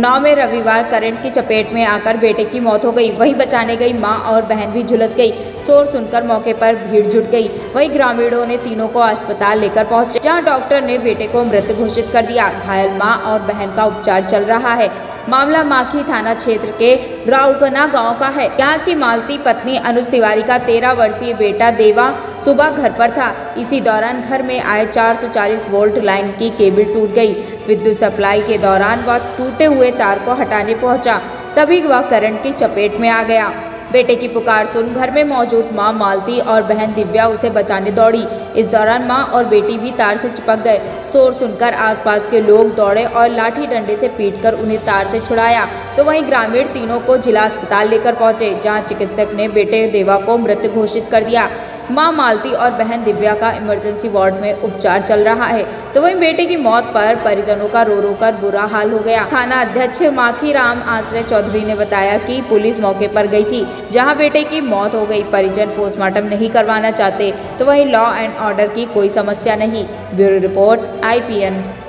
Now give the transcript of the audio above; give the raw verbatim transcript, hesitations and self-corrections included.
उन्नाव में रविवार करंट की चपेट में आकर बेटे की मौत हो गई। वहीं बचाने गई मां और बहन भी झुलस गई। शोर सुनकर मौके पर भीड़ जुट गई। वहीं ग्रामीणों ने तीनों को अस्पताल लेकर पहुंचे, जहां डॉक्टर ने बेटे को मृत घोषित कर दिया। घायल मां और बहन का उपचार चल रहा है। मामला माखी थाना क्षेत्र के राउगना गांव का है। यहाँ की मालती पत्नी अनुज तिवारी का तेरह वर्षीय बेटा देवा सुबह घर पर था। इसी दौरान घर में आए चार सौ चालीस वोल्ट लाइन की केबल टूट गई। विद्युत सप्लाई के दौरान वह टूटे हुए तार को हटाने पहुंचा, तभी वह करंट की चपेट में आ गया। बेटे की पुकार सुन घर में मौजूद मां मालती और बहन दिव्या उसे बचाने दौड़ी। इस दौरान मां और बेटी भी तार से चिपक गए। शोर सुनकर आसपास के लोग दौड़े और लाठी डंडे से पीटकर उन्हें तार से छुड़ाया। तो वहीं ग्रामीण तीनों को जिला अस्पताल लेकर पहुंचे, जहां चिकित्सक ने बेटे देवा को मृत घोषित कर दिया। मां मालती और बहन दिव्या का इमरजेंसी वार्ड में उपचार चल रहा है। तो वहीं बेटे की मौत पर परिजनों का रो रो कर बुरा हाल हो गया। थाना अध्यक्ष माखीराम आश्रय चौधरी ने बताया कि पुलिस मौके पर गई थी, जहां बेटे की मौत हो गई। परिजन पोस्टमार्टम नहीं करवाना चाहते, तो वहीं लॉ एंड ऑर्डर की कोई समस्या नहीं। Bureau report I P N.